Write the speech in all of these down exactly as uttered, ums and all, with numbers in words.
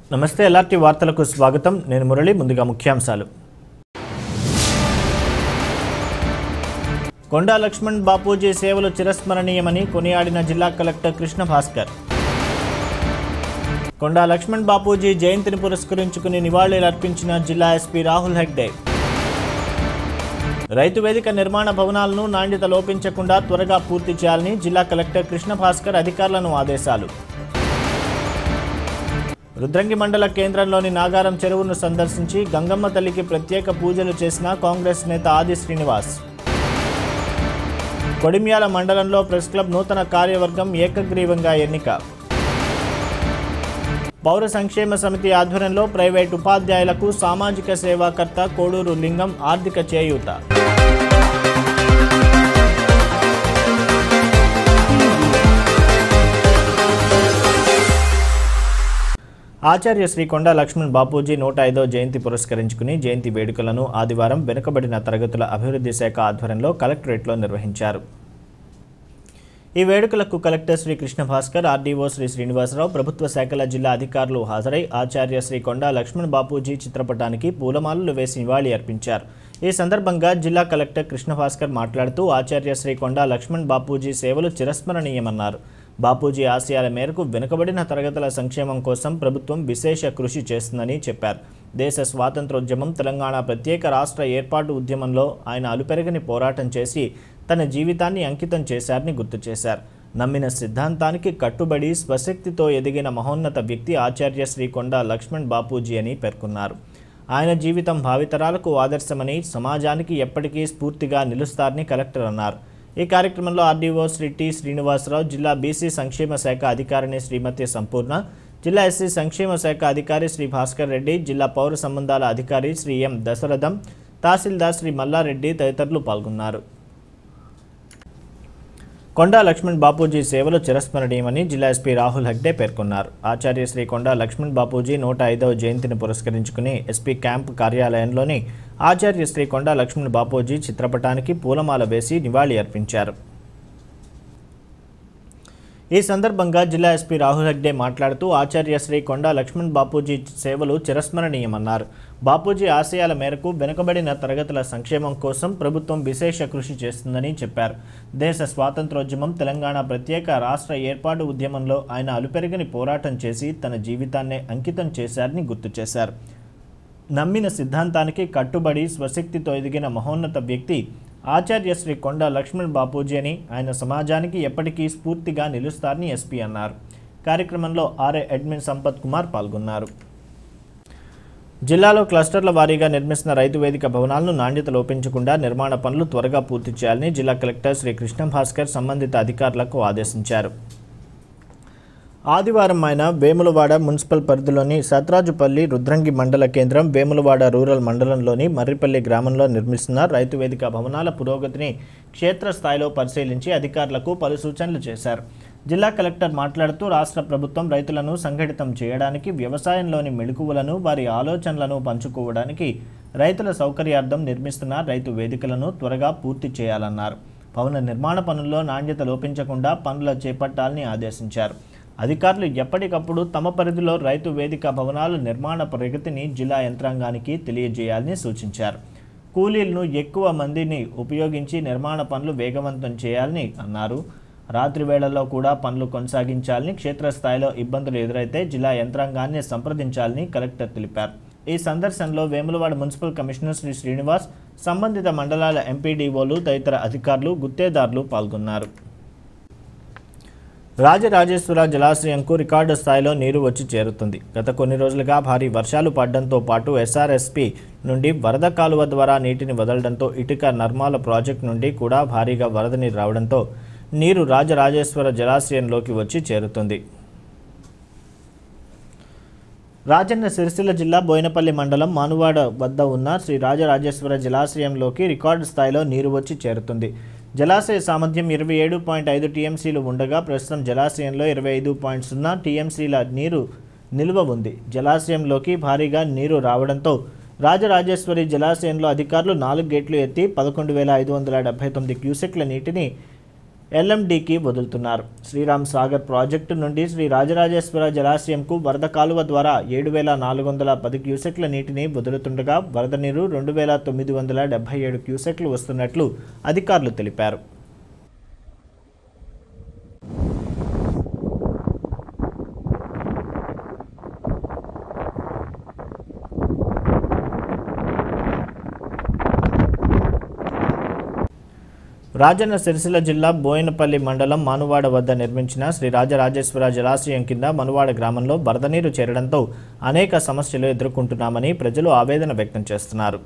నమస్తే ఎల్ఆర్టీ వార్తలకు స్వాగతం నేను మురళి ముందుగా ముఖ్యాంశాలు కొండా లక్ష్మణ్ బాపూజీ సేవలు చిరస్మరణీయమని కొనియాడిన జిల్లా కలెక్టర్ కృష్ణ భాస్కర్ కొండా లక్ష్మణ్ బాపూజీ జయంతిని పురస్కరించుకుని నివాళులర్పించిన జిల్లా ఎస్పీ రాహుల్ హెగ్డే రైతు వేదిక నిర్మాణ భవనాలను నాణ్యత లోపించకుండా త్వరగా పూర్తి చేయాలని జిల్లా కలెక్టర్ కృష్ణ భాస్కర్ అధికారులను ఆదేశాలు రుద్రంగి మండల కేంద్రంలోని నాగారం చెరువును సందర్శించి గంగమ్మ తల్లికి ప్రత్యేక పూజలు చేసిన కాంగ్రెస్ నేత ఆది శ్రీనివాస్ కొడిమ్యాల మండలంలో ప్రెస్ క్లబ్ నూతన కార్యవర్గం ఏకగ్రీవంగా ఎన్నిక పౌర సంక్షేమ సమితి ఆధ్వర్యంలో ప్రైవేటు ఉపాధ్యాయులకు సామాజిక సేవాకర్త కోడూరు లింగం ఆర్థిక చేయూత ఆచార్య శ్రీ కొండా లక్ష్మణ్ బాపూజీ నూట ఐదో జయంతి పురస్కరించుకుని జయంతి వేడుకలను ఆదివారం వెనుకబడిన తరగతుల అభివృద్ధి శాఖ ఆధ్వర్యంలో కలెక్టరేట్లో నిర్వహించారు. ఈ వేడుకలకు కలెక్టర్ శ్రీ కృష్ణ భాస్కర్, ఆర్డీఓ శ్రీ శ్రీనివాసరావు, ప్రభుత్వ శాఖల జిల్లా అధికారులు హాజరై ఆచార్య శ్రీ కొండా లక్ష్మణ్ బాపూజీ చిత్రపటానికి పూలమాలలు వేసి నివాళి అర్పించారు. ఈ సందర్భంగా జిల్లా కలెక్టర్ కృష్ణ భాస్కర్ మాట్లాడుతూ ఆచార్య శ్రీ కొండా లక్ష్మణ్ బాపూజీ సేవలు చిరస్మరణీయమన్నారు. బాపూజీ ఆశయాల మేరకు వెనుకబడిన తరగతుల సంక్షేమం కోసం ప్రభుత్వం విశేష కృషి చేస్తుందని చెప్పారు. దేశ స్వాతంత్రోద్యమం, తెలంగాణ ప్రత్యేక రాష్ట్ర ఏర్పాటు ఉద్యమంలో ఆయన అలుపెరగని పోరాటం చేసి తన జీవితాన్ని అంకితం చేశారని గుర్తు చేశారు. నమ్మిన సిద్ధాంతానికి కట్టుబడి స్వశక్తితో ఎదిగిన మహోన్నత వ్యక్తి ఆచార్య శ్రీ కొండా లక్ష్మణ్ బాపూజీ అని పేర్కొన్నారు. ఆయన జీవితం భావితరాలకు ఆదర్శమని, సమాజానికి ఎప్పటికీ స్ఫూర్తిగా నిలుస్తారని కలెక్టర్ అన్నారు. ఈ కార్యక్రమంలో ఆర్డీఓ శ్రీ టి శ్రీనివాసరావు, జిల్లా బీసీ సంక్షేమ శాఖ అధికారిని శ్రీమతి సంపూర్ణ, జిల్లా ఎస్సీ సంక్షేమ శాఖ అధికారి శ్రీ భాస్కర్ రెడ్డి, జిల్లా పౌర సంబంధాల అధికారి శ్రీ ఎం దశరథం, తహసీల్దార్ శ్రీ మల్లారెడ్డి తదితరులు పాల్గొన్నారు. కొండా లక్ష్మణ్ బాపూజీ సేవలు చిరస్మరణీయమని జిల్లా ఎస్పీ రాహుల్ హెగ్డే పేర్కొన్నారు. ఆచార్య శ్రీ కొండా లక్ష్మణ్ బాపూజీ నూట ఐదవ జయంతిని పురస్కరించుకుని ఎస్పీ క్యాంప్ కార్యాలయంలోని ఆచార్య శ్రీ కొండా లక్ష్మణ్ బాపూజీ చిత్రపటానికి పూలమాల వేసి నివాళి అర్పించారు. ఈ సందర్భంగా జిల్లా ఎస్పీ రాహుల్ హెగ్డే మాట్లాడుతూ ఆచార్య శ్రీ కొండా లక్ష్మణ్ బాపూజీ సేవలు చిరస్మరణీయమన్నారు. బాపూజీ ఆశయాల మేరకు వెనుకబడిన తరగతుల సంక్షేమం కోసం ప్రభుత్వం విశేష కృషి చేస్తుందని చెప్పారు. దేశ స్వాతంత్రోద్యమం, తెలంగాణ ప్రత్యేక రాష్ట్ర ఏర్పాటు ఉద్యమంలో ఆయన అలుపెరగని పోరాటం చేసి తన జీవితాన్నే అంకితం చేశారని గుర్తు చేశారు. నమ్మిన సిద్ధాంతానికి కట్టుబడి స్వశక్తితో ఎదిగిన మహోన్నత వ్యక్తి ఆచార్య శ్రీ కొండా లక్ష్మణ్ బాపూజీ అని, ఆయన సమాజానికి ఎప్పటికీ స్ఫూర్తిగా నిలుస్తారని ఎస్పీ అన్నారు. కార్యక్రమంలో ఆర్ఏ అడ్మిన్ సంపత్ కుమార్ పాల్గొన్నారు. జిల్లాలో క్లస్టర్ల వారీగా నిర్మిస్తున్న రైతు వేదిక భవనాలను నాణ్యత లోపించకుండా నిర్మాణ పనులు త్వరగా పూర్తి చేయాలని జిల్లా కలెక్టర్ శ్రీ కృష్ణ భాస్కర్ సంబంధిత అధికారులకు ఆదేశించారు. ఆదివారం ఆయన వేములవాడ మున్సిపల్ పరిధిలోని సత్రాజుపల్లి రుద్రంగి మండల కేంద్రం, వేములవాడ రూరల్ మండలంలోని మర్రిపల్లి గ్రామంలో నిర్మిస్తున్న రైతు వేదిక భవనాల పురోగతిని క్షేత్రస్థాయిలో పరిశీలించి అధికారులకు పలు సూచనలు చేశారు. జిల్లా కలెక్టర్ మాట్లాడుతూ రాష్ట్ర ప్రభుత్వం రైతులను సంఘటితం చేయడానికి, వ్యవసాయంలోని మెళకువలను, వారి ఆలోచనలను పంచుకోవడానికి రైతుల సౌకర్యార్థం నిర్మిస్తున్న రైతు వేదికలను త్వరగా పూర్తి చేయాలన్నారు. భవన నిర్మాణ పనుల్లో నాణ్యత లోపించకుండా పనులు చేపట్టాలని ఆదేశించారు. అధికారులు ఎప్పటికప్పుడు తమ పరిధిలో రైతు వేదిక భవనాల నిర్మాణ ప్రగతిని జిల్లా యంత్రాంగానికి తెలియజేయాలని సూచించారు. కూలీలను ఎక్కువ మందిని ఉపయోగించి నిర్మాణ పనులు వేగవంతం చేయాలని అన్నారు. రాత్రి వేళల్లో కూడా పనులు కొనసాగించాలని, క్షేత్రస్థాయిలో ఇబ్బందులు ఎదురైతే జిల్లా యంత్రాంగాన్ని సంప్రదించాలని కలెక్టర్ తెలిపారు. ఈ సందర్శనలో వేములవాడ మున్సిపల్ కమిషనర్ శ్రీ శ్రీనివాస్, సంబంధిత మండలాల ఎంపీడీఓలు తదితర అధికారులు, గుత్తేదారులు పాల్గొన్నారు. రాజరాజేశ్వర జలాశయంకు రికార్డు స్థాయిలో నీరు వచ్చి చేరుతుంది. గత కొన్ని రోజులుగా భారీ వర్షాలు పడడంతో పాటు ఎస్ఆర్ఎస్పీ నుండి వరద కాలువ ద్వారా నీటిని వదలడంతో ఇటుక నర్మాల ప్రాజెక్టు నుండి కూడా భారీగా వరద నీరు రావడంతో నీరు రాజరాజేశ్వర జలాశయంలోకి వచ్చి చేరుతుంది. రాజన్న సిరిసిల్ల జిల్లా బోయినపల్లి మండలం మానువాడ వద్ద ఉన్న శ్రీ రాజరాజేశ్వర జలాశయంలోకి రికార్డు స్థాయిలో నీరు వచ్చి చేరుతుంది. జలాశయ సామర్థ్యం ఇరవై ఏడు పాయింట్ ఐదు టీఎంసీలు ఉండగా ప్రస్తుతం జలాశయంలో ఇరవై ఐదు పాయింట్ సున్నా టీఎంసీల నీరు నిల్వ ఉంది. జలాశయంలోకి భారీగా నీరు రావడంతో రాజరాజేశ్వరి జలాశయంలో అధికారులు నాలుగు గేట్లు ఎత్తి పదకొండు వేల ఐదు వందల డెబ్బై తొమ్మిది క్యూసెక్ల నీటిని ఎల్ఎండికి వదులుతున్నారు. శ్రీరామ్ సాగర్ ప్రాజెక్టు నుండి శ్రీ రాజరాజేశ్వర జలాశయంకు వరద కాలువ ద్వారా ఏడు వేల నాలుగు వందల పది క్యూసెక్ల నీటిని వదులుతుండగా వరద నీరు రెండు వేల తొమ్మిది వందల డెబ్బై ఏడు క్యూసెక్లు వస్తున్నట్లు అధికారులు తెలిపారు. రాజన్న సిరిసిల్ల జిల్లా బోయినపల్లి మండలం మనువాడ వద్ద నిర్మించిన శ్రీ రాజరాజేశ్వర జలాశయం కింద మనువాడ గ్రామంలో వరద నీరు చేరడంతో అనేక సమస్యలు ఎదుర్కొంటున్నామని ప్రజలు ఆవేదన వ్యక్తం చేస్తున్నారు.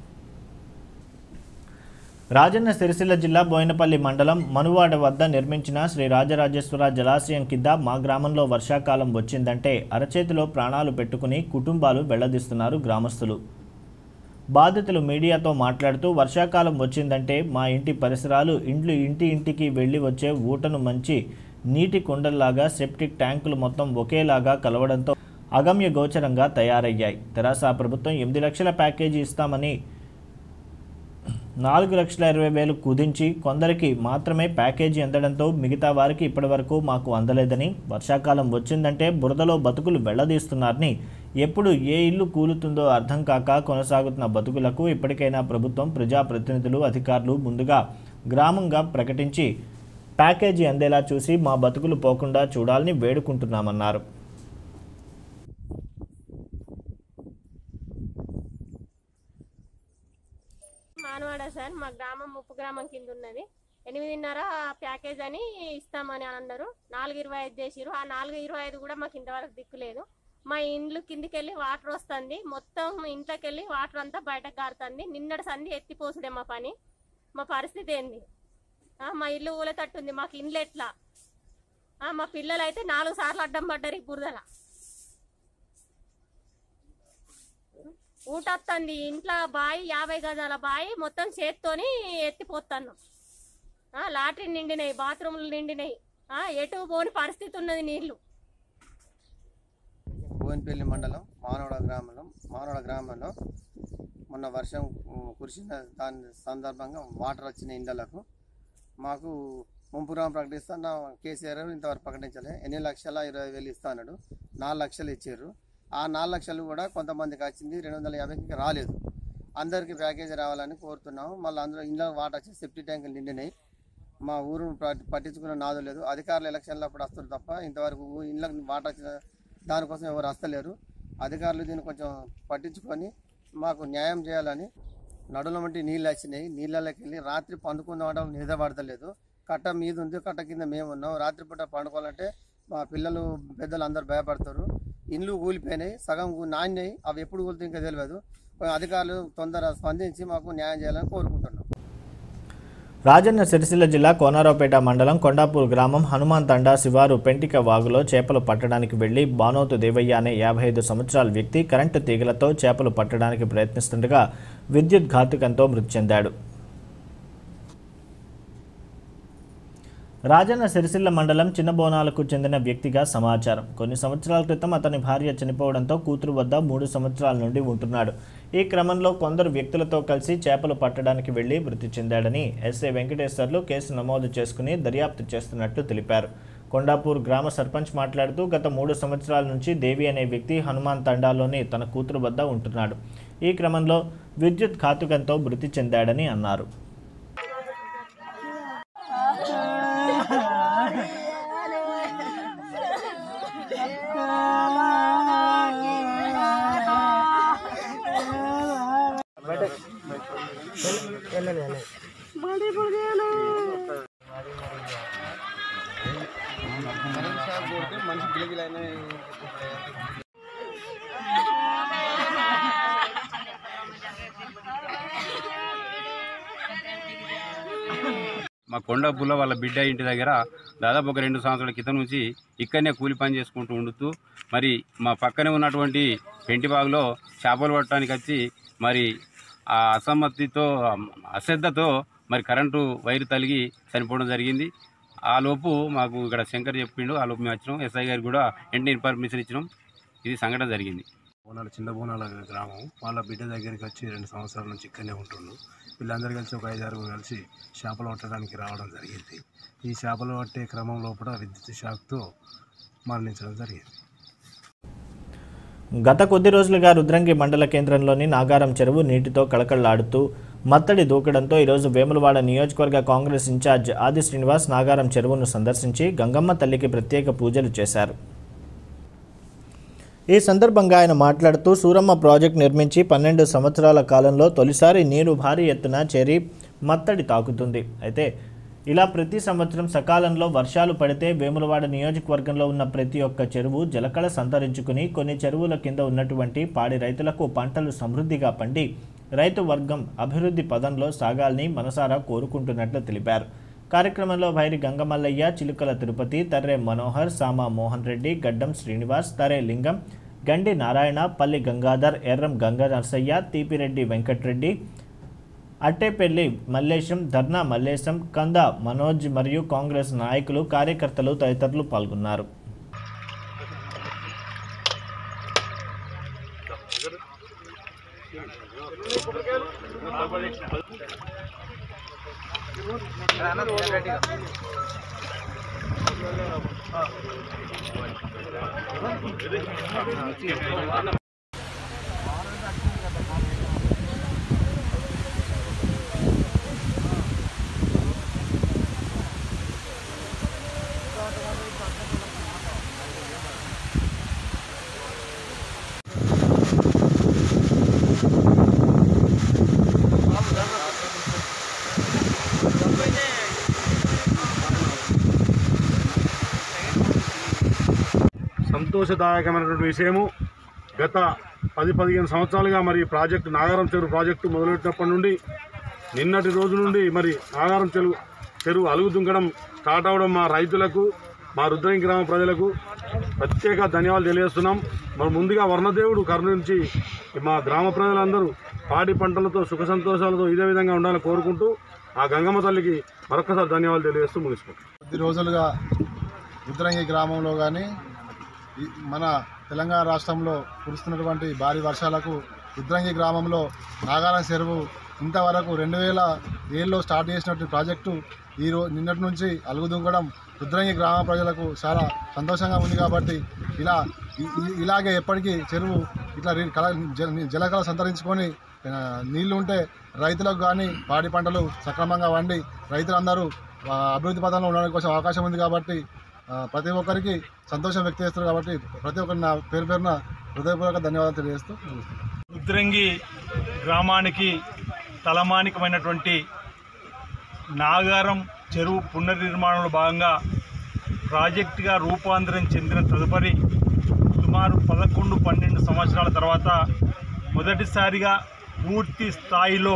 రాజన్న సిరిసిల్ల జిల్లా బోయినపల్లి మండలం మనువాడ వద్ద నిర్మించిన శ్రీ రాజరాజేశ్వర జలాశయం కింద మా గ్రామంలో వర్షాకాలం వచ్చిందంటే అరచేతిలో ప్రాణాలు పెట్టుకుని కుటుంబాలు వెళ్లదీస్తున్నారు గ్రామస్తులు. బాధితులు మీడియాతో మాట్లాడుతూ వర్షాకాలం వచ్చిందంటే మా ఇంటి పరిసరాలు ఇండ్లు ఇంటి ఇంటికి వెళ్ళి వచ్చే ఊటను మంచి నీటి కుండల్లాగా సెప్టిక్ ట్యాంకులు మొత్తం ఒకేలాగా కలవడంతో అగమ్య గోచరంగా తయారయ్యాయి. తెరాస ప్రభుత్వం ఎనిమిది లక్షల ప్యాకేజీ ఇస్తామని నాలుగు లక్షల ఇరవై వేలు కుదించి కొందరికి మాత్రమే ప్యాకేజీ అందడంతో మిగతా వారికి ఇప్పటివరకు మాకు అందలేదని, వర్షాకాలం వచ్చిందంటే బురదలో బతుకులు వెళ్లదీస్తున్నారని, ఎప్పుడు ఏ ఇల్లు కూలుతుందో అర్థం కాక కొనసాగుతున్న బతుకులకు ఇప్పటికైనా ప్రభుత్వం, ప్రజాప్రతినిధులు, అధికారులు ముందుగా గ్రామంగా ప్రకటించి ప్యాకేజీ అందేలా చూసి మా బతుకులు పోకుండా చూడాలని వేడుకుంటున్నామన్నారు. మానవాడ సార్, మా గ్రామం ముప్పు గ్రామం కింద ఉన్నది. ఎనిమిదిన్నర ప్యాకేజ్ అని ఇస్తామని అన్నారు. నాలుగు ఇరవై ఐదు చేసిరు. ఆ నాలుగు ఇరవై ఐదు కూడా మాకు ఇంతవరకు దిక్కులేదు. మా ఇండ్లు కిందికి వెళ్ళి వాటర్ వస్తుంది, మొత్తం ఇంట్లోకి వెళ్ళి వాటర్ అంతా బయటకు గారుతుంది. నిన్నటి సంధి ఎత్తిపోసుడే మా పని. మా పరిస్థితి ఏంది? మా ఇల్లు ఊలతట్టుంది, మాకు ఇండ్లు ఎట్లా? మా పిల్లలు అయితే నాలుగు సార్లు అడ్డం పడ్డారు ఈ బురదల. ఊటొస్తుంది ఇంట్లో, బాయి యాభై గజాల బాయి మొత్తం చేత్తోని ఎత్తిపోతాను. లాట్రిన్ నిండినాయి, బాత్రూమ్లు నిండినాయి, ఎటు పోని పరిస్థితి ఉన్నది నీళ్లు. బోయినపల్లి మండలం మానవాడ గ్రామంలో మానవాడ గ్రామంలో మొన్న వర్షం కురిసిన దాని సందర్భంగా వాటర్ వచ్చిన ఇండ్లకు మాకు ముంపురాం ప్రకటిస్తున్న కేసీఆర్ ఇంతవరకు ప్రకటించలే. ఎన్ని లక్షల ఇరవై వేలు ఇస్తా అన్నాడు, నాలుగు లక్షలు ఇచ్చారు. ఆ నాలుగు లక్షలు కూడా కొంతమందికి వచ్చింది, రెండు వందల యాభైకి రాలేదు. అందరికీ ప్యాకేజీ రావాలని కోరుతున్నాము. మళ్ళీ అందులో ఇంట్లో వాటర్ వచ్చి సెఫ్టీ ట్యాంకులు నిండినాయి. మా ఊరు పట్టించుకున్న నాదు లేదు. అధికారులు ఎలక్షన్లు అప్పుడు వస్తారు తప్ప ఇంతవరకు ఇంట్లోకి వాటర్ వచ్చిన దానికోసం ఎవరు వస్తలేరు. అధికారులు దీన్ని కొంచెం పట్టించుకొని మాకు న్యాయం చేయాలని. నడుల వంటి నీళ్ళు వచ్చినాయి, నీళ్ళకి వెళ్ళి రాత్రి పండుకున్న నిద్ర పడతలేదు. కట్ట మీద ఉంది, కట్ట కింద మేము ఉన్నాం. రాత్రిపూట పండుకోవాలంటే మా పిల్లలు పెద్దలు అందరు భయపడతారు. ఇండ్లు కూలిపోయినాయి, సగం నాణ్యాయి, అవి ఎప్పుడు కూలితే ఇంకా తెలియదు. అధికారులు తొందరగా స్పందించి మాకు న్యాయం చేయాలని కోరుకుంటున్నాం. రాజన్న సిరిసిల్ల జిల్లా కోనారావుపేట మండలం కొండాపూర్ గ్రామం హనుమాన్ తండా శివారు పెంటిక వాగులో చేపలు పట్టడానికి వెళ్లి బానోతు దేవయ్య అనే యాభై ఐదు సంవత్సరాల వ్యక్తి కరెంటు తీగలతో చేపలు పట్టడానికి ప్రయత్నిస్తుండగా విద్యుత్ ఘాతుకంతో మృతి చెందాడు. రాజన్న సిరిసిల్ల మండలం చిన్నబోనాలకు చెందిన వ్యక్తిగా సమాచారం. కొన్ని సంవత్సరాల క్రితం అతని భార్య చనిపోవడంతో కూతురు వద్ద మూడు సంవత్సరాల నుండి ఉంటున్నాడు. ఈ క్రమంలో కొందరు వ్యక్తులతో కలిసి చేపలు పట్టడానికి వెళ్లి మృతి చెందాడని ఎస్ఐ వెంకటేశ్వర్లు కేసు నమోదు చేసుకుని దర్యాప్తు చేస్తున్నట్లు తెలిపారు. కొండాపూర్ గ్రామ సర్పంచ్ మాట్లాడుతూ గత మూడు సంవత్సరాల నుంచి దేవి అనే వ్యక్తి హనుమాన్ తండాలోని తన కూతురు వద్ద ఉంటున్నాడు. ఈ క్రమంలో విద్యుత్ ఘాతుకంతో మృతి చెందాడని అన్నారు. మా కొండాపూర్లో వాళ్ళ బిడ్డ ఇంటి దగ్గర దాదాపు ఒక రెండు సంవత్సరాల క్రితం నుంచి ఇక్కడనే కూలి పని చేసుకుంటూ ఉండుతూ మరి మా పక్కనే ఉన్నటువంటి పెంటిబాగులో చేపలు పట్టడానికి వచ్చి మరి ఆ అసమ్మతితో అశ్రద్ధతో మరి కరెంటు వైరు తలిగి చనిపోవడం జరిగింది. ఆ లోపు మాకు ఇక్కడ శంకర్ చెప్పిండు, ఆ లోపు మేము వచ్చినాం. ఎస్ఐ గారికి కూడా వెంటనే ఇన్ఫర్మేషన్ ఇచ్చినాం. ఇది సంఘటన జరిగింది. బోనాల చిన్న బోనాల గ్రామం వాళ్ళ బిడ్డ దగ్గరికి వచ్చి రెండు సంవత్సరాల నుంచి ఇక్కడనే ఉంటుండు. వీళ్ళందరూ కలిసి ఒక ఐదారు కలిసి చేపలు పట్టడానికి రావడం జరిగింది. ఈ చేపలు పట్టే క్రమం లోపల విద్యుత్ షాక్తో మరణించడం జరిగింది. గత కొద్ది రోజులుగా రుద్రంగి మండల కేంద్రంలోని నాగారం చెరువు నీటితో కళకళలాడుతూ మత్తడి దూకడంతో ఈరోజు వేములవాడ నియోజకవర్గ కాంగ్రెస్ ఇన్ఛార్జ్ ఆది శ్రీనివాస్ నాగారం చెరువును సందర్శించి గంగమ్మ తల్లికి ప్రత్యేక పూజలు చేశారు. ఈ సందర్భంగా ఆయన మాట్లాడుతూ సూరమ్మ ప్రాజెక్టు నిర్మించి పన్నెండు సంవత్సరాల కాలంలో తొలిసారి నీరు భారీ ఎత్తున చేరి మత్తడి తాకుతుంది. అయితే ఇలా ప్రతి సంవత్సరం సకాలంలో వర్షాలు పడితే వేములవాడ నియోజకవర్గంలో ఉన్న ప్రతి ఒక్క చెరువు జలకళ సంతరించుకుని కొన్ని చెరువుల కింద ఉన్నటువంటి పాడి రైతులకు పంటలు సమృద్ధిగా పండి రైతు వర్గం అభివృద్ధి పదంలో సాగాలని మనసారా కోరుకుంటున్నట్లు తెలిపారు. కార్యక్రమంలో భైరి గంగమల్లయ్య, చిలుకల తిరుపతి, తర్రే మనోహర్, సామా మోహన్ రెడ్డి, గడ్డం శ్రీనివాస్, తరే లింగం, గండి నారాయణ, పల్లి గంగాధర్, ఎర్రం గంగా నరసయ్య, తీపిరెడ్డి వెంకట్రెడ్డి, అట్టేపల్లి మల్లేశం, ధర్నా మల్లేశం, కంద మనోజ్ మరియు కాంగ్రెస్ నాయకులు, కార్యకర్తలు తదితరులు పాల్గొన్నారు. సంతోషదాయకమైనటువంటి విషయము. గత పది పదిహేను సంవత్సరాలుగా మరి ప్రాజెక్టు నాగారం చెరువు ప్రాజెక్టు మొదలెట్టినప్పటి నుండి నిన్నటి రోజు నుండి మరి నాగారం చెరువు చెరువు అలుగు దుంకడం స్టార్ట్ అవడం మా రైతులకు, మా రుద్రంగి గ్రామ ప్రజలకు ప్రత్యేక ధన్యవాదాలు తెలియజేస్తున్నాం. మరి ముందుగా వర్ణదేవుడు కరుణించి మా గ్రామ ప్రజలందరూ పాడి పంటలతో సుఖ సంతోషాలతో ఇదే విధంగా ఉండాలని కోరుకుంటూ ఆ గంగమ్మ తల్లికి మరొకసారి ధన్యవాదాలు తెలియజేస్తూ ముగిసుకుంటాం. కొద్ది రోజులుగా రుద్రంగి గ్రామంలో కానీ మన తెలంగాణ రాష్ట్రంలో కురుస్తున్నటువంటి భారీ వర్షాలకు రుద్రంగి గ్రామంలో నాగారం చెరువు ఇంతవరకు రెండు వేల ఏళ్ళలో స్టార్ట్ చేసినటువంటి ప్రాజెక్టు ఈ రోజు నిన్నటి నుంచి అలుగుదుంగడం రుద్రంగి గ్రామ ప్రజలకు చాలా సంతోషంగా ఉంది. కాబట్టి ఇలా ఇలాగే ఎప్పటికీ చెరువు ఇట్లా కళ జలకళ సంతరించుకొని నీళ్లు ఉంటే రైతులకు కానీ పాడి పంటలు సక్రమంగా వండి రైతులందరూ అభివృద్ధి పథంలో ఉండడానికి కోసం అవకాశం ఉంది. కాబట్టి ప్రతి ఒక్కరికి సంతోషం వ్యక్తం చేస్తారు. కాబట్టి ప్రతి ఒక్కరి నా పేరు పేరున హృదయపూర్వక ధన్యవాదాలు తెలియజేస్తూ రుద్రంగి గ్రామానికి తలమానికమైనటువంటి నాగారం చెరువు పునర్నిర్మాణంలో భాగంగా ప్రాజెక్టుగా రూపాంతరం చెందిన తదుపరి సుమారు పదకొండు పన్నెండు సంవత్సరాల తర్వాత మొదటిసారిగా పూర్తి స్థాయిలో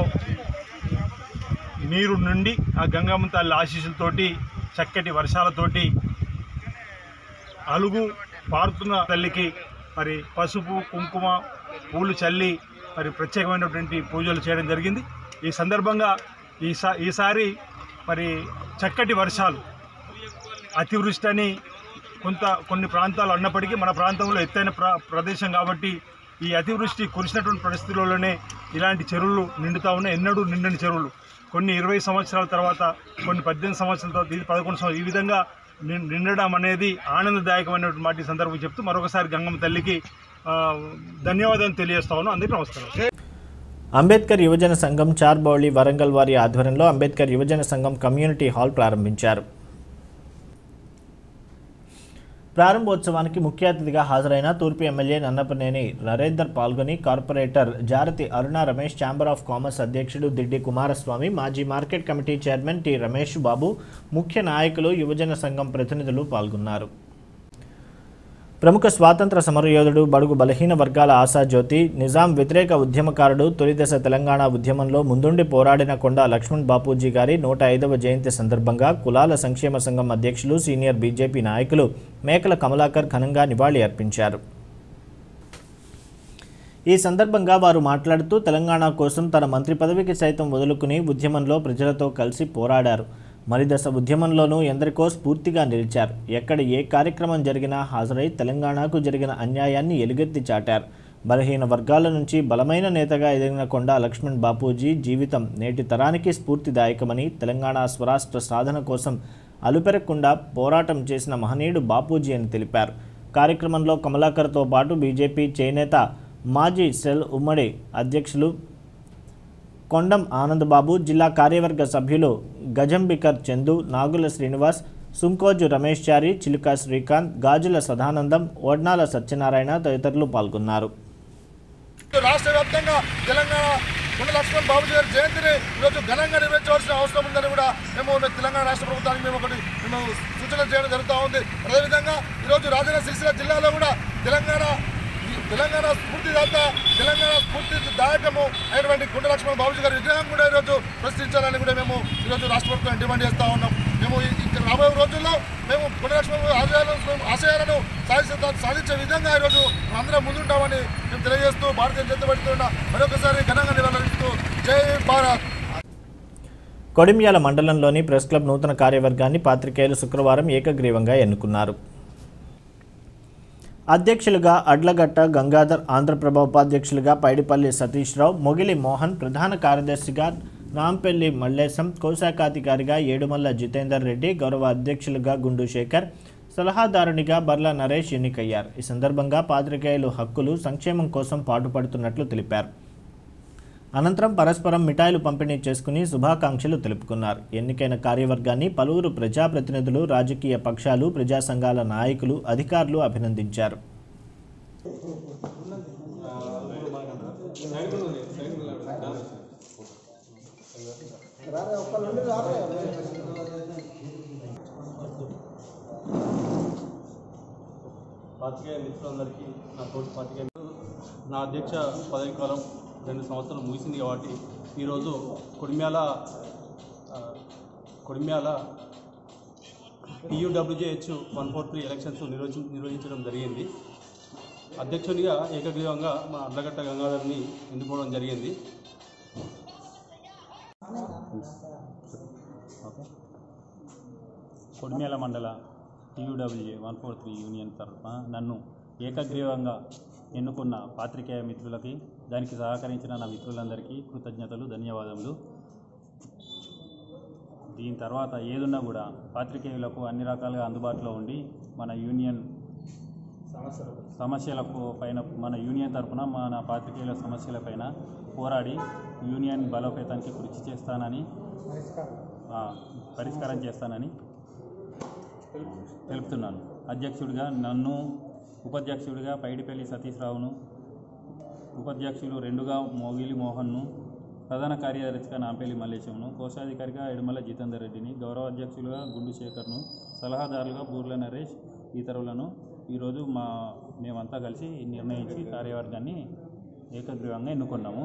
నీరు నుండి ఆ గంగమ్మ తల్లి ఆశీస్సులతోటి చక్కటి వర్షాలతోటి అలుగు పారుతున్న తల్లికి మరి పసుపు కుంకుమ పూలు చల్లి మరి ప్రత్యేకమైనటువంటి పూజలు చేయడం జరిగింది. ఈ సందర్భంగా ఈసా ఈసారి మరి చక్కటి వర్షాలు, అతివృష్టి అని కొంత కొన్ని ప్రాంతాలు అన్నప్పటికీ మన ప్రాంతంలో ఎత్తైన ప్ర ప్రదేశం కాబట్టి ఈ అతివృష్టి కురిసినటువంటి పరిస్థితుల్లోనే ఇలాంటి చెరువులు నిండుతూ ఉన్నాయి. ఎన్నడూ నిండని చెరువులు కొన్ని ఇరవై సంవత్సరాల తర్వాత, కొన్ని పద్దెనిమిది సంవత్సరాల తర్వాత, ఇది పదకొండు సంవత్సరాలు ఈ విధంగా నిండడం అనేది ఆనందదాయకమైనటువంటి మాట ఈ సందర్భం చెప్తూ మరొకసారి గంగమ్మ తల్లికి ధన్యవాదాలు తెలియజేస్తా ఉన్నాను. అందరికీ నమస్కారం. అంబేద్కర్ యువజన సంఘం చార్బౌళి వరంగల్ వారి ఆధ్వర్యంలో అంబేద్కర్ యువజన సంఘం కమ్యూనిటీ హాల్ ప్రారంభించారు. ప్రారంభోత్సవానికి ముఖ్య అతిథిగా హాజరైన తూర్పు ఎమ్మెల్యే నన్నపనేని నరేందర్ పాల్గొని corporator Jarathi Aruna Ramesh, chamber of commerce అధ్యక్షుడు దిడ్డి కుమారస్వామి, మాజీ market committee chairman T Ramesh Babu, ముఖ్య నాయకులు, యువజన సంఘం ప్రతినిధులు పాల్గొన్నారు. ప్రముఖ స్వాతంత్ర సమరయోధుడు, బడుగు బలహీన వర్గాల ఆశాజ్యోతి, నిజాం వ్యతిరేక ఉద్యమకారుడు, తొలిదశ తెలంగాణ ఉద్యమంలో ముందుండి పోరాడిన కొండా లక్ష్మణ్ బాపూజీ గారి నూట ఐదవ జయంతి సందర్భంగా కులాల సంక్షేమ సంఘం అధ్యక్షులు, సీనియర్ బీజేపీ నాయకులు మేకల కమలాకర్ ఘనంగా నివాళి అర్పించారు. ఈ సందర్భంగా వారు మాట్లాడుతూ తెలంగాణ కోసం తన మంత్రి పదవికి సైతం వదులుకుని ఉద్యమంలో ప్రజలతో కలిసి పోరాడారు. మరిదశ ఉద్యమంలోనూ ఎందరికో స్ఫూర్తిగా నిలిచారు. ఎక్కడ ఏ కార్యక్రమం జరిగినా హాజరై తెలంగాణకు జరిగిన అన్యాయాన్ని ఎలుగెత్తి చాటారు. బలహీన వర్గాల నుంచి బలమైన నేతగా ఎదిగిన కొండా లక్ష్మణ్ బాపూజీ జీవితం నేటి తరానికి స్ఫూర్తిదాయకమని, తెలంగాణ స్వరాష్ట్ర సాధన కోసం అలుపెరగకుండా పోరాటం చేసిన మహనీయుడు బాపూజీ అని తెలిపారు. కార్యక్రమంలో కమలాకర్తో పాటు బీజేపీ చేనేత మాజీ సెల్ ఉమ్మడి అధ్యక్షులు కొండం ఆనందబాబు, జిల్లా కార్యవర్గ సభ్యులు గజంబికర్ చందు, నాగుల శ్రీనివాస్, సుంకోజు రమేష్ చారి, చిలుక శ్రీకాంత్, గాజుల సదానందం, ఓడ్నాల సత్యనారాయణ తదితరులు పాల్గొన్నారు. రాష్ట్ర వ్యాప్తంగా తెలంగాణ కొండా లక్ష్మణ్ బాపూజీ గారి జయంతిని ఈరోజు ఘనంగా నిర్వహించవలసిన అవసరం ఉందని కూడా మేము తెలంగాణ రాష్ట్ర ప్రభుత్వానికి మేము ఒకటి మేము సూచన చేయడం జరుగుతూ ఉంది. అదేవిధంగా ఈరోజు రాజన్న సిరిసిల్ల జిల్లాలో కూడా తెలంగాణ తెలంగాణ స్ఫూర్తిదాత తెలంగాణ స్ఫూర్తిదాయకము అయినటువంటి కొండా లక్ష్మణ్ బాపూజీ గారి విగ్రహం కూడా ఈరోజు ప్రశ్నించాలని కూడా మేము ఈరోజు రాష్ట్ర ప్రభుత్వం డిమాండ్ చేస్తూ ఉన్నాం. మేము రాబోయే రోజుల్లో మేము కొండా లక్ష్మణ్ ఆశయాలను ఆశయాలను సాధించే సాధించే విధంగా ఈరోజు అందరం ముందుంటామని మేము తెలియజేస్తూ భారతీయ జనతా పార్టీ మరొకసారి ఘనంగా నిర్వహిస్తూ జై భారత్. కొడిమ్యాల మండలంలోని ప్రెస్ క్లబ్ నూతన కార్యవర్గాన్ని పాత్రికేయులు శుక్రవారం ఏకగ్రీవంగా ఎన్నుకున్నారు. అధ్యక్షులుగా అడ్లగట్ట గంగాధర్, ఆంధ్రప్రభ ఉపాధ్యక్షులుగా పైడిపల్లి సతీష్ రావు, మొగిలి మోహన్, ప్రధాన కార్యదర్శిగా నాంపల్లి మల్లేశం, కోశాఖాధికారిగా ఏడుమల్ల జితేందర్ రెడ్డి, గౌరవ అధ్యక్షులుగా గుండు శేఖర్, సలహాదారునిగా బర్ల నరేష్ ఎన్నికయ్యారు. ఈ సందర్భంగా పాత్రికేయులు హక్కులు, సంక్షేమం కోసం పాటుపడుతున్నట్లు తెలిపారు. అనంతరం పరస్పరం మిఠాయిలు పంపిణీ చేసుకుని శుభాకాంక్షలు తెలుపుకున్నారు. ఎన్నికైన కార్యవర్గాన్ని పలువురు ప్రజాప్రతినిధులు, రాజకీయ పక్షాలు, ప్రజా సంఘాల నాయకులు, అధికారులు అభినందించారు. పాత్రికేయ మిత్రులందరికీ నా తోటి పాత్రికేయ నా అధ్యక్ష పదవి కాలం రెండు సంవత్సరాలు ముగిసింది కాబట్టి ఈరోజు Kodimyal Kodimyal TUWJH one four three elections నిర్వహించ నిర్వహించడం జరిగింది. అధ్యక్షునిగా ఏకగ్రీవంగా మా అడ్లగట్ట గంగాధర్ని ఎన్నుకోవడం జరిగింది. కొడిమ్యాల మండల TUWJ one four three union తరఫున నన్ను ఏకగ్రీవంగా ఎన్నుకున్న పాత్రికేయ మిత్రులకి, దానికి సహకరించిన నా మిత్రులందరికీ కృతజ్ఞతలు, ధన్యవాదములు. దీని తర్వాత ఏదున్నా కూడా పాత్రికేయులకు అన్ని రకాలుగా అందుబాటులో ఉండి మన యూనియన్ సమస్యలకు పైన మన యూనియన్ తరఫున మన పాత్రికేయుల సమస్యలపైన పోరాడి యూనియన్ బలోపేతానికి కృషి చేస్తానని పరిష్కారం చేస్తానని తెలుపుతున్నాను. అధ్యక్షుడిగా నన్ను, ఉపాధ్యక్షుడిగా పైడిపల్లి సతీష్ రావును, ఉపాధ్యక్షులు రెండుగా మోగిలి మోహన్ను, ప్రధాన కార్యదర్శిగా నాంపల్లి మల్లేశంను, కోశాధికారిగా ఎడుమల జితేందర్ రెడ్డిని, గౌరవ అధ్యక్షులుగా గుండు శేఖర్ను, సలహాదారులుగా బూర్ల నరేష్ ఇతరులను ఈరోజు మా మేమంతా కలిసి నిర్ణయించి కార్యవర్గాన్ని ఏకగ్రీవంగా ఎన్నుకున్నాము.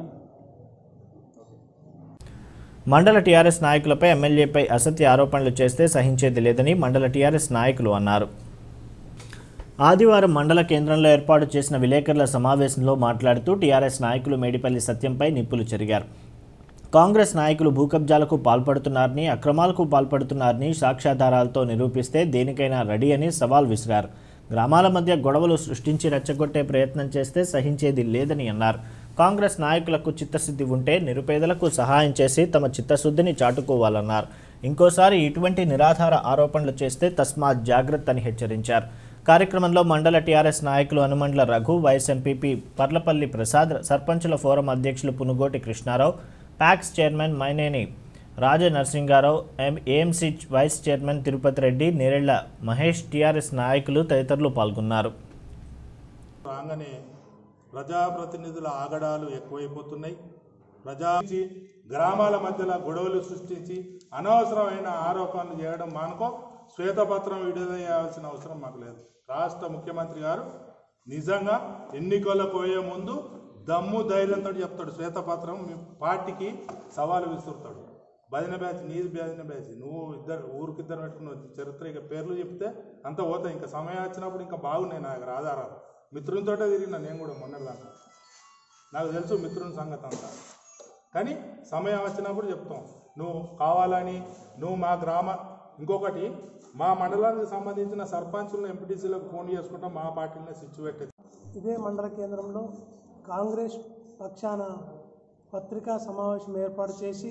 మండల టీఆర్ఎస్ నాయకులపై ఎమ్మెల్యేపై అసత్య ఆరోపణలు చేస్తే సహించేది లేదని మండల టీఆర్ఎస్ నాయకులు అన్నారు. ఆదివారం మండల కేంద్రంలో ఏర్పాటు చేసిన విలేకరుల సమావేశంలో మాట్లాడుతూ టీఆర్ఎస్ నాయకులు మేడిపల్లి సత్యంపై నిప్పులు చెరిగారు. కాంగ్రెస్ నాయకులు భూకబ్జాలకు పాల్పడుతున్నారని, అక్రమాలకు పాల్పడుతున్నారని సాక్ష్యాధారాలతో నిరూపిస్తే దేనికైనా రెడీ అని సవాల్ విసిరారు. గ్రామాల మధ్య గొడవలు సృష్టించి రెచ్చగొట్టే ప్రయత్నం చేస్తే సహించేది లేదని అన్నారు. కాంగ్రెస్ నాయకులకు చిత్తశుద్ధి ఉంటే నిరుపేదలకు సహాయం చేసి తమ చిత్తశుద్ధిని చాటుకోవాలన్నారు. ఇంకోసారి ఇటువంటి నిరాధార ఆరోపణలు చేస్తే తస్మాత్ జాగ్రత్త అని హెచ్చరించారు. కార్యక్రమంలో మండల టీఆర్ఎస్ నాయకులు హనుమండ్ల రఘు, వైస్ ఎంపీపీ పర్లపల్లి ప్రసాద్, సర్పంచుల ఫోరం అధ్యక్షులు Punugoti Krishnarao, PACS chairman Maineni Raja Narasingarao, AMC vice chairman Tirupati Reddy, Nerella Mahesh, TRS నాయకులు తదితరులు పాల్గొన్నారు. రాగానే ప్రజాప్రతినిధుల ఆగడాలు ఎక్కువైపోతున్నాయి. ప్రజా గ్రామాల మధ్యలో గొడవలు సృష్టించి అనవసరమైన ఆరోపణలు చేయడం మానుకో. శ్వేతపత్రం విడుదల చేయాల్సిన అవసరం మాకు లేదు. రాష్ట్ర ముఖ్యమంత్రి గారు నిజంగా ఎన్నికలకు పోయే ముందు దమ్ము ధైర్యంతో చెప్తాడు. శ్వేతపత్రం మీ పార్టీకి సవాలు విసురుతాడు. భజన బ్యాచ్ నీది భజన బ్యాచ్, నువ్వు ఇద్దరు ఊరికిద్దరు పెట్టుకున్న చరిత్ర ఇక పేర్లు చెప్తే అంత పోతాయి. ఇంకా సమయం వచ్చినప్పుడు ఇంకా బాగున్నాయి నా దగ్గర ఆధారాలు. మిత్రునితోటే తిరిగినా నేను కూడా మొన్నటిదాకా, నాకు తెలుసు మిత్రుని సంగతి అంతా. కానీ సమయం వచ్చినప్పుడు చెప్తాం. నువ్వు కావాలని నువ్వు మా గ్రామ ఇంకొకటి మా మండలానికి సంబంధించిన సర్పంచులను ఎంపీటీసీలకు ఫోన్ చేసుకుంటాం. మా పార్టీలో స్విచ్ పెట్టేది. ఇదే మండల కేంద్రంలో కాంగ్రెస్ పక్షాన పత్రికా సమావేశం ఏర్పాటు చేసి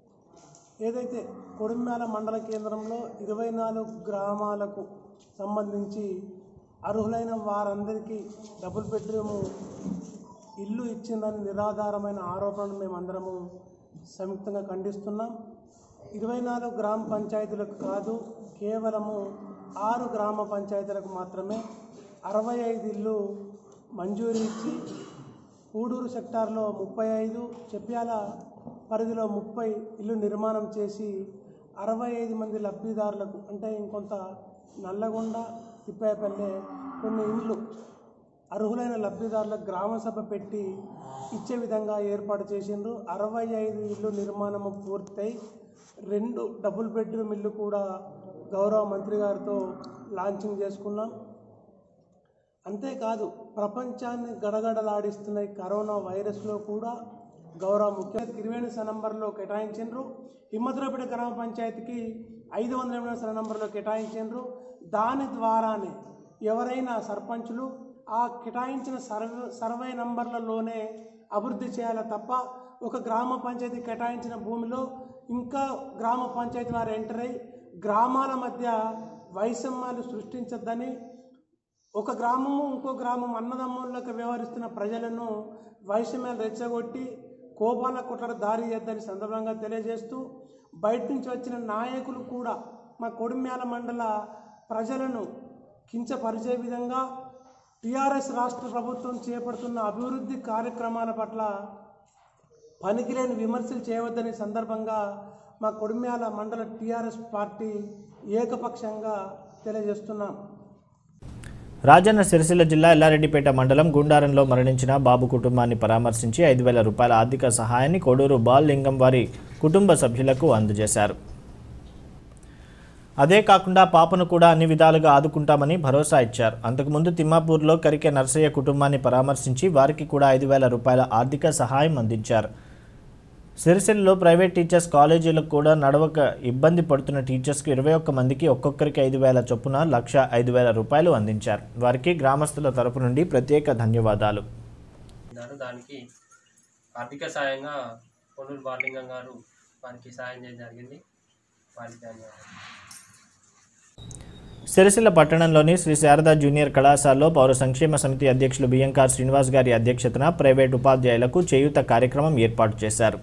ఏదైతే కొడిమ్యాల మండల కేంద్రంలో ఇరవై నాలుగు గ్రామాలకు సంబంధించి అర్హులైన వారందరికీ డబుల్ బెడ్రూము ఇల్లు ఇచ్చిందని నిరాధారమైన ఆరోపణలు మేమందరము సంయుక్తంగా ఖండిస్తున్నాం. ఇరవై నాలుగు గ్రామ పంచాయతీలకు కాదు, కేవలము ఆరు గ్రామ పంచాయతీలకు మాత్రమే అరవై ఐదు ఇల్లు మంజూరు ఇచ్చి ఊడూరు సెక్టార్లో ముప్పై ఐదు, చెప్ప్యాల పరిధిలో ముప్పై ఇల్లు నిర్మాణం చేసి అరవై ఐదు మంది లబ్ధిదారులకు అంటే ఇంకొంత నల్లగొండ, తిప్పాయపల్లె కొన్ని ఇండ్లు అర్హులైన లబ్ధిదారులకు గ్రామసభ పెట్టి ఇచ్చే విధంగా ఏర్పాటు చేసిండ్రు. అరవై ఐదు ఇల్లు నిర్మాణము పూర్తయి రెండు డబుల్ బెడ్రూమ్ ఇల్లు కూడా గౌరవ మంత్రి గారితో లాంచింగ్ చేసుకున్నాం. అంతేకాదు ప్రపంచాన్ని గడగడలాడిస్తున్న కరోనా వైరస్లో కూడా గౌరవ ముఖ్యమంత్రి త్రివేణి సనంబర్లో కేటాయించిండ్రు. హిమ్మతులపేట గ్రామ పంచాయతీకి ఐదు వందల ఎనిమిది సనంబర్లో కేటాయించిండ్రు. దాని ద్వారానే ఎవరైనా సర్పంచులు ఆ కేటాయించిన సర్వే సర్వే నంబర్లలోనే అభివృద్ధి చేయాలి తప్ప ఒక గ్రామ పంచాయతీ కేటాయించిన భూమిలో ఇంకా గ్రామ పంచాయతీ వారు ఎంటర్ అయ్యి గ్రామాల మధ్య వైషమ్యాలు సృష్టించద్దని, ఒక గ్రామము ఇంకో గ్రామం అన్నదమ్ములకు వ్యవహరిస్తున్న ప్రజలను వైషమ్యాలు రెచ్చగొట్టి కోపాల కుట్ర దారి చేద్దని సందర్భంగా తెలియజేస్తూ, బయట నుంచి వచ్చిన నాయకులు కూడా మా కొడిమ్యాల మండల ప్రజలను కించపరిచే విధంగా టీఆర్ఎస్ రాష్ట్ర ప్రభుత్వం చేపడుతున్న అభివృద్ధి కార్యక్రమాల పట్ల పనికిలేని విమర్శలు చేయవద్దని సందర్భంగా మా కొడిమ్యాల మండల టీఆర్ఎస్ పార్టీ ఏకపక్షంగా తెలియజేస్తున్నాం. రాజన్న సిరిసిల్ల జిల్లా ఎల్లారెడ్డిపేట మండలం గుండారంలో మరణించిన బాబు కుటుంబాన్ని పరామర్శించి ఐదు వేల రూపాయల ఆర్థిక సహాయాన్ని కోడూరు బాల్ లింగం వారి కుటుంబ సభ్యులకు అందజేశారు. అదే కాకుండా పాపను కూడా అన్ని విధాలుగా ఆదుకుంటామని భరోసా ఇచ్చారు. అంతకుముందు తిమ్మాపూర్లో కరికే నర్సయ్య కుటుంబాన్ని పరామర్శించి వారికి కూడా ఐదు వేల రూపాయల ఆర్థిక సహాయం అందించారు. సిరిసిల్లలో ప్రైవేట్ టీచర్స్ కాలేజీలకు కూడా నడవక ఇబ్బంది పడుతున్న టీచర్స్కు ఇరవై ఒక్క మందికి ఒక్కొక్కరికి ఐదు వేల చొప్పున లక్ష ఐదు వేల రూపాయలు అందించారు. వారికి గ్రామస్తుల తరపు నుండి ప్రత్యేక ధన్యవాదాలు. దానికి ఆర్థిక సాయంగా కొల్లూరు బాలింగం గారు వారికి సాయం చేయడం జరిగింది. వారికి ధన్యవాదాలు. సిరిసిల్ల పట్టణంలోని శ్రీ శారదా జూనియర్ కళాశాలలో పౌర సంక్షేమ సమితి అధ్యక్షులు బియ్యంకార్ శ్రీనివాస్ గారి అధ్యక్షతన ప్రైవేట్ ఉపాధ్యాయులకు చేయూత కార్యక్రమం ఏర్పాటు చేశారు.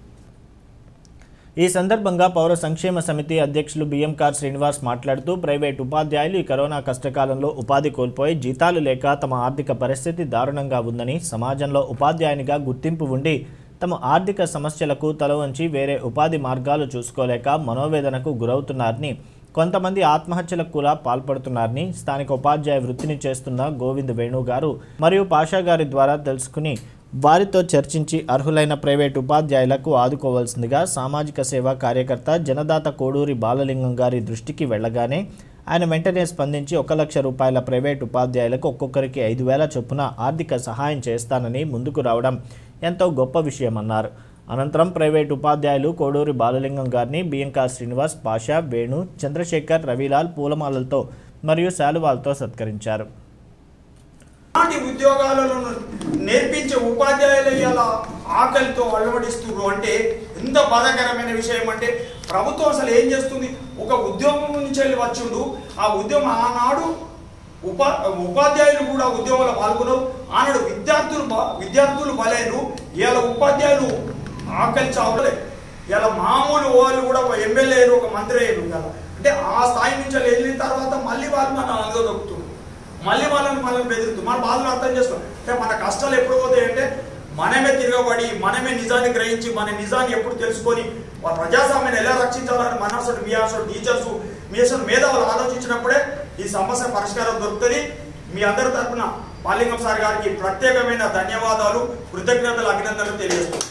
ఈ సందర్భంగా పౌర సంక్షేమ సమితి అధ్యక్షులు బియ్యంకార్ శ్రీనివాస్ మాట్లాడుతూ, ప్రైవేట్ ఉపాధ్యాయులు ఈ కరోనా కష్టకాలంలో ఉపాధి కోల్పోయి జీతాలు లేక తమ ఆర్థిక పరిస్థితి దారుణంగా ఉందని, సమాజంలో ఉపాధ్యాయునిగా గుర్తింపు ఉండి తమ ఆర్థిక సమస్యలకు తల వంచి వేరే ఉపాధి మార్గాలు చూసుకోలేక మనోవేదనకు గురవుతున్నారని, కొంతమంది ఆత్మహత్యలకు కూడా పాల్పడుతున్నారని స్థానిక ఉపాధ్యాయ వృత్తిని చేస్తున్న గోవింద్ వేణు గారు మరియు పాషా గారి ద్వారా తెలుసుకుని వారితో చర్చించి అర్హులైన ప్రైవేట్ ఉపాధ్యాయులకు ఆదుకోవాల్సిందిగా సామాజిక సేవా కార్యకర్త జనదాత కోడూరి బాలలింగం గారి దృష్టికి వెళ్ళగానే ఆయన వెంటనే స్పందించి ఒక లక్ష రూపాయల ప్రైవేట్ ఉపాధ్యాయులకు ఒక్కొక్కరికి ఐదు వేల చొప్పున ఆర్థిక సహాయం చేస్తానని ముందుకు రావడం ఎంతో గొప్ప విషయమన్నారు. అనంతరం ప్రైవేట్ ఉపాధ్యాయులు కోడూరి బాలలింగం గారిని బియ్యంకార్ శ్రీనివాస్, పాషా, వేణు, చంద్రశేఖర్, రవిలాల్ పూలమాలలతో మరియు శాలువాలతో సత్కరించారు. ఉద్యోగాలలో నేర్పించే ఉపాధ్యాయులు ఇలా ఆకలితో అలవడిస్తున్నారు అంటే ఎంత బాధాకరమైన విషయం. అంటే ప్రభుత్వం అసలు ఏం చేస్తుంది? ఒక ఉద్యోగం నుంచి వెళ్ళి వచ్చిండు, ఆ ఉద్యమం ఆనాడు ఉపా ఉపాధ్యాయులు కూడా ఉద్యోగంలో పాల్గొన్నారు. ఆనాడు విద్యార్థులు విద్యార్థులు బలైనరు, ఇవాళ ఉపాధ్యాయులు ఆకలి చావలే. ఇలా మామూలు వాళ్ళు కూడా ఒక ఎమ్మెల్యే అయ్యారు, ఒక మంత్రి అయ్యారు కదా. అంటే ఆ స్థాయి నుంచి వెళ్ళిన తర్వాత మళ్ళీ వాళ్ళు మనం అందుదొక్కుతున్నారు, మళ్ళీ వాళ్ళని మనల్ని బెదిరిస్తుంది. మన బాధలు అర్థం చేసుకో. అంటే మన కష్టాలు ఎప్పుడు పోతాయి అంటే మనమే తిరగబడి మనమే నిజాన్ని గ్రహించి మన నిజాన్ని ఎప్పుడు తెలుసుకొని ప్రజాస్వామ్యాన్ని ఎలా రక్షించాలని మన అసలు మీ అసలు టీచర్స్ మీ అసలు మేధావులు ఆలోచించినప్పుడే ఈ సమస్య పరిష్కారం దొరుకుతుంది. మీ అందరి తరఫున బాలింగం సార్ గారికి ప్రత్యేకమైన ధన్యవాదాలు, కృతజ్ఞతలు, అభినందనలు తెలియజేస్తున్నాను.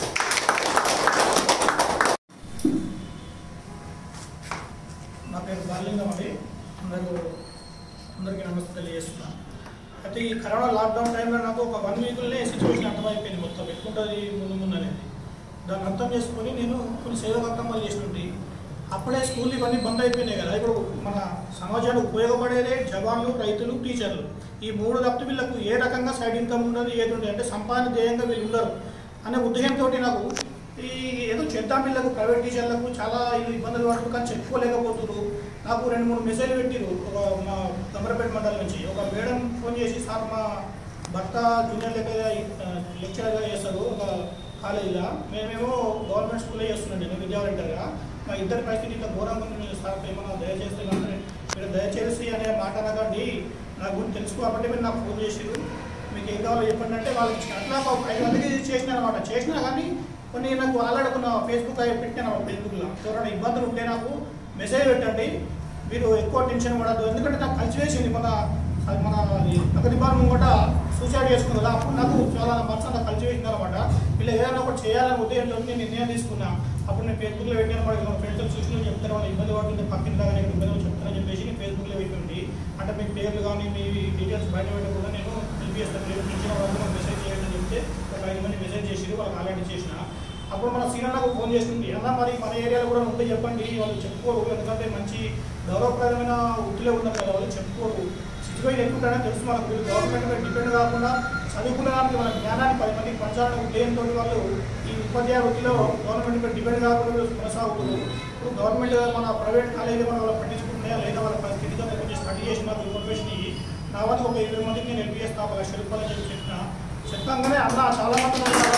నా పేరు బాలింగం అండి. అందరూ అందరికీ నమస్తే తెలియజేస్తున్నాను. అయితే ఈ కరోనా లాక్డౌన్ టైంలో నాకు ఒక వన్ వీక్లోనే సిచ్యువేషన్ అర్థమైపోయింది, మొత్తం ఎట్లుంటుంది ముందు ముందు అనేది. దాన్ని అర్థం చేసుకొని నేను కొన్ని సేవా కార్యక్రమాలు చేస్తుంటే అప్పుడే స్కూల్ ఇవన్నీ బంద్ అయిపోయినాయి కదా. ఇప్పుడు మన సమాజానికి ఉపయోగపడేదే జవాన్లు, రైతులు, టీచర్లు. ఈ మూడు తప్పితే వీళ్ళకు ఏ రకంగా సైడ్ ఇన్కమ్ ఉండదు, ఏది ఉండదు, అంటే సంపాదన ధ్యేయంగా వీళ్ళు ఉండరు అనే ఉద్దేశంతో నాకు ఈ ఏదో చేద్దాం వీళ్ళకు ప్రైవేట్ టీచర్లకు చాలా వీళ్ళు ఇబ్బందులు పడుతున్నారు కానీ చెప్పుకోలేకపోతున్నారు. నాకు రెండు మూడు మెసేజ్లు పెట్టిరు ఒక మా గమరపేట మండలం నుంచి. ఒక మేడం ఫోన్ చేసి, సార్ మా భర్త జూనియర్ లెక్క లెక్చరర్గా చేస్తారు ఒక కాలేజీలో, మేమేమో గవర్నమెంట్ స్కూల్లో చేస్తున్నాండి, నేను విద్యావంటర్గా. మా ఇద్దరి పరిస్థితి ఇట్లా ఘోరంగా ఉంది సార్, ఏమన్నా దయచేస్తే మీరు దయచేసి అనే మాట అనకండి, నా గురించి తెలుసుకోవాలంటే మీరు నాకు ఫోన్ చేసిరు, మీకు ఏం కావాలో చెప్పండి అంటే వాళ్ళకి అట్లా ఐదు మందికి చేసినా అనమాట. చేసినా కానీ కొన్ని నాకు ఆల్రెడీ కొన్ని ఫేస్బుక్ అవి పెట్టాను అనమాట. ఫేస్బుక్లో ఎవరైనా ఇబ్బందులు ఉంటే నాకు మెసేజ్ పెట్టండి, మీరు ఎక్కువ టెన్షన్ పడద్దు. ఎందుకంటే నాకు కలిసి వేసింది మన మన ప్రగతి భవనం కూడా సూసైడ్ చేసుకుంది కదా, అప్పుడు నాకు చాలా మనసు నాకు కలిసి వేసింది అనమాట. ఇలా ఏదైనా ఒకటి చేయాలని ఉద్దేశంతో నేను నిర్ణయం తీసుకున్నా. అప్పుడు నేను ఫేస్బుక్లో పెట్టాను అనమాట. ఫ్రెండ్స్ సూచనలు చెప్తాను, వాళ్ళు ఇబ్బంది పడుతుంది పక్కన దాకా ఇబ్బంది చెప్తానని చెప్పేసి నేను ఫేస్బుక్లో పెట్టుండి, అంటే మీ పేర్లు కానీ మీ డీటెయిల్స్ బయట పెట్టకుండా నేను హెల్ప్ చేస్తాను, మీరు టెన్షన్ వాళ్ళకి మెసేజ్ చేయండి అని చెప్తే ఒక ఐదు మంది మెసేజ్ చేసి వాళ్ళకి ఆల్రెడీ చేసిన. అప్పుడు మన సీనియర్ నాకు ఫోన్ చేస్తుంది, అలా మరి మన ఏరియాలో కూడా ఉంటే చెప్పండి, వాళ్ళు చెప్పుకోరు, ఎందుకంటే మంచి గౌరవప్రదమైన వృత్తిలో ఉన్నారు కదా, వాళ్ళు చెప్పుకోరు. సిచ్యువేషన్ ఎక్కుంటారని తెలుసు మనకు. వీళ్ళు గవర్నమెంట్ మీద డిపెండ్ కాకుండా చదువుకునేదానికి మన జ్ఞానాన్ని పది మందికి పంచాలనే ఉద్దేశంతో వాళ్ళు ఈ ఉపాధ్యాయ వృత్తిలో గవర్నమెంట్ మీద డిపెండ్ కాకుండా కొనసాగుతున్నారు. ఇప్పుడు గవర్నమెంట్ మన ప్రైవేట్ కాలేజీ మన వాళ్ళు పట్టించుకుంటున్నాయా లేదా వాళ్ళ పరిస్థితితో కొంచెం స్టడీ చేసి నాకు ఇన్ఫర్మేషన్ ఇవి నా వల్ల ఒక ఇరవై మందికి నేను హెల్ప్ చేస్తాను, ఒక లక్ష రూపాయలు చెప్పి చెప్పిన చెప్తాగానే అలా చాలా మంది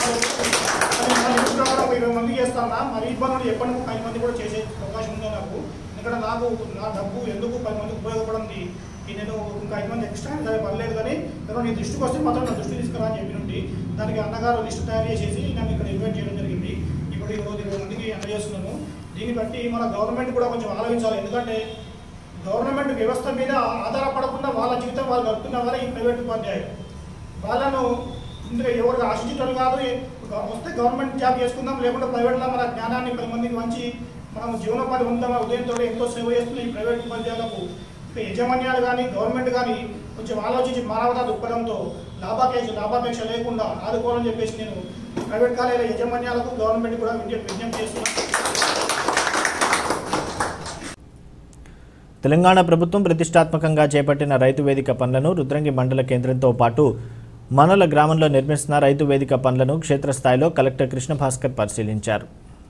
ఒక ఇరవై మందికి చేస్తానా, మరి ఇబ్బంది ఎప్పటి నుంచి పది మంది కూడా చేసే అవకాశం ఉంది నాకు. ఎందుకంటే నాకు నా డబ్బు ఎందుకు పది మందికి ఉపయోగపడింది, నేను ఇంకా ఐదు మంది ఎక్స్ట్రా సరే పర్లేదు కానీ ఎవరో నీ దృష్టికి వస్తే మాత్రం నా దృష్టి తీసుకురా అని చెప్పినండి. దానికి అన్నగారు లిస్ట్ తయారు చేసేసి నన్ను ఇక్కడ ఇన్వైట్ చేయడం జరిగింది. ఇప్పుడు ఈరోజు ఇరవై మందికి అందజేస్తున్నాను. దీన్ని బట్టి మన గవర్నమెంట్ కూడా కొంచెం ఆలోచించాలి. ఎందుకంటే గవర్నమెంట్ వ్యవస్థ మీద ఆధారపడకుండా వాళ్ళ జీవితం వాళ్ళు గడుపుతున్న వాళ్ళే ఈ ప్రైవేట్ ఉపాధ్యాయులు. వాళ్ళను ఇందులో ఎవరికి ఆశించడం కాదు, వస్తే గవర్నమెంట్ జాబ్ చేసుకుందాం, లేకుంటే ప్రైవేట్లో మన జ్ఞానాన్ని పది మందికి మంచి మనం జీవనోపాధి ఉందామా ఉదయంతో ఎంతో సేవ చేస్తున్న ఈ ప్రైవేట్ ఉపాధ్యాయులకు యజమాన్యాలు కానీ గవర్నమెంట్ కానీ కొంచెం ఆలోచించి మానవతా దృక్పథంతో లాభాపేక్ష లాభాపేక్ష లేకుండా ఆదుకోవాలని చెప్పేసి నేను ప్రైవేట్ కాలేజీల యజమాన్యాలకు గవర్నమెంట్ కూడా విజ్ఞప్తి చేస్తున్నాను. తెలంగాణ ప్రభుత్వం ప్రతిష్టాత్మకంగా చేపట్టిన రైతు వేదిక పనులను రుద్రంగి మండల కేంద్రంతో పాటు మనల గ్రామంలో నిర్మిస్తున్న రైతు వేదిక పనులను క్షేత్రస్థాయిలో కలెక్టర్ కృష్ణభాస్కర్ పరిశీలించారు.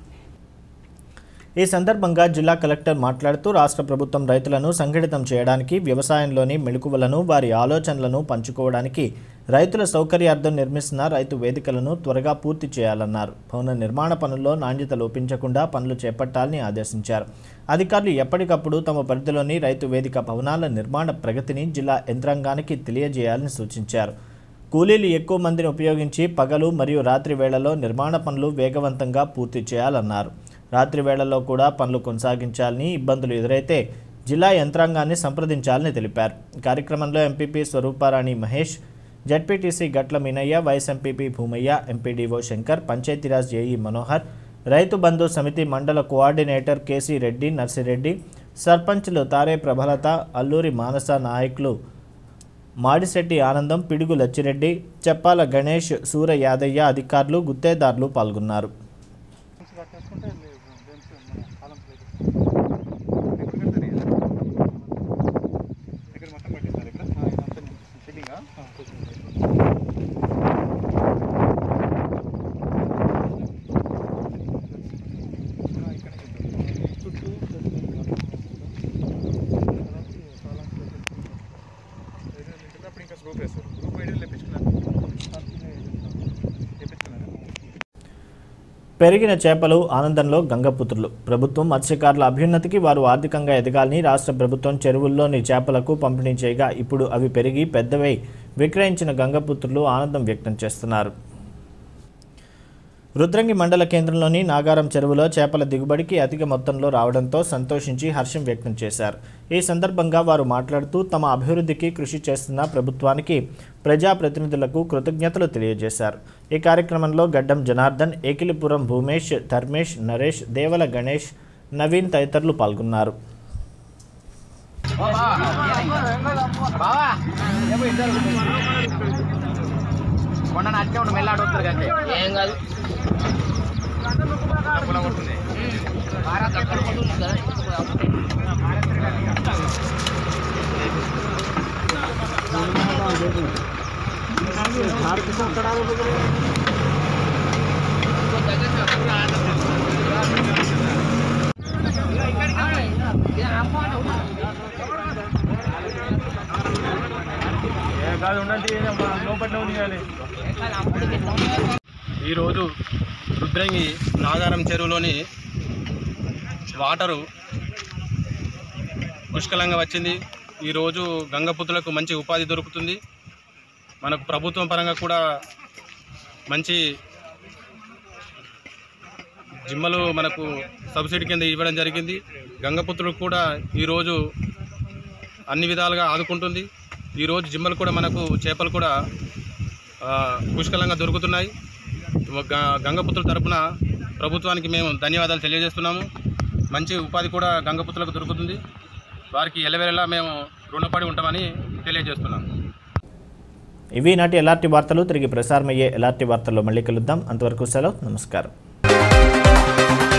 ఈ సందర్భంగా జిల్లా కలెక్టర్ మాట్లాడుతూ రాష్ట్ర ప్రభుత్వం రైతులను సంఘటితం చేయడానికి, వ్యవసాయంలోని మెళకువలను, వారి ఆలోచనలను పంచుకోవడానికి రైతుల సౌకర్యార్థం నిర్మిస్తున్న రైతు వేదికలను త్వరగా పూర్తి చేయాలన్నారు. భవన నిర్మాణ పనుల్లో నాణ్యత లోపించకుండా పనులు చేపట్టాలని ఆదేశించారు. అధికారులు ఎప్పటికప్పుడు తమ పరిధిలోని రైతు వేదిక భవనాల నిర్మాణ ప్రగతిని జిల్లా యంత్రాంగానికి తెలియజేయాలని సూచించారు. కూలీలు ఎక్కువ మందిని ఉపయోగించి పగలు మరియు రాత్రి వేళల్లో నిర్మాణ పనులు వేగవంతంగా పూర్తి చేయాలన్నారు. రాత్రి వేళల్లో కూడా పనులు కొనసాగించాలని, ఇబ్బందులు ఎదురైతే జిల్లా యంత్రాంగాన్ని సంప్రదించాలని తెలిపారు. కార్యక్రమంలో MPP Swarupa Rani Mahesh, ZPTC Gatla Meenaiah, vice MPP Bhumaiah, MPDO Shankar, Panchayati Raj AE Manohar, Rythu Bandhu సమితి మండల కోఆర్డినేటర్ కేసీ రెడ్డి, నర్సిరెడ్డి, సర్పంచ్లు తారే ప్రభలత, అల్లూరి మానస నాయకులు మాడిశెట్టి ఆనందం, పిడుగు లచ్చిరెడ్డి, చెప్పాల గణేష్, సూర యాదయ్య, అధికారులు, గుత్తేదారులు పాల్గొన్నారు. పెరిగిన చేపలు ఆనందంలో గంగపుత్రులు. ప్రభుత్వం మత్స్యకారుల అభ్యున్నతికి, వారు ఆర్థికంగా ఎదగాలని రాష్ట్ర ప్రభుత్వం చెరువుల్లోని చేపలకు పంపిణీ చేయగా ఇప్పుడు అవి పెరిగి పెద్దవై విక్రయించిన గంగపుత్రులు ఆనందం వ్యక్తం చేస్తున్నారు. రుద్రంగి మండల కేంద్రంలోని నాగారం చెరువులో చేపల దిగుబడికి అధిక మొత్తంలో రావడంతో సంతోషించి హర్షం వ్యక్తం చేశారు. ఈ సందర్భంగా వారు మాట్లాడుతూ తమ అభివృద్ధికి కృషి చేస్తున్న ప్రభుత్వానికి, ప్రజాప్రతినిధులకు కృతజ్ఞతలు తెలియజేశారు. ఈ కార్యక్రమంలో గడ్డం జనార్దన్, ఏకిలిపురం భూమేష్, ధర్మేష్, నరేష్, దేవల గణేష్, నవీన్ తదితరులు పాల్గొన్నారు. ఈరోజు రుద్రంగి నాగారం చెరువులోని వాటరు పుష్కలంగా వచ్చింది. ఈరోజు గంగపుత్రులకు మంచి ఉపాధి దొరుకుతుంది. మనకు ప్రభుత్వం పరంగా కూడా మంచి జిమ్మలు మనకు సబ్సిడీ కింద ఇవ్వడం జరిగింది. గంగపుత్రులకు కూడా ఈరోజు అన్ని విధాలుగా ఆదుకుంటుంది. ఈరోజు జిమ్మలు కూడా మనకు చేపలు కూడా పుష్కలంగా దొరుకుతున్నాయి. గంగపుత్రుల తరపున ప్రభుత్వానికి మేము ధన్యవాదాలు తెలియజేస్తున్నాము. మంచి ఉపాధి కూడా గంగపుత్రులకు దొరుకుతుంది. వారికి ఎల్లవేళలా మేము రుణపడి ఉంటామని తెలియజేస్తున్నాము. ఇవి నాటి ఎల్ఆర్టీ వార్తలు. తిరిగి ప్రసారమయ్యే ఎల్ఆర్టీ వార్తల్లో మళ్ళీ కలుద్దాం. అంతవరకు సెలవు. నమస్కారం.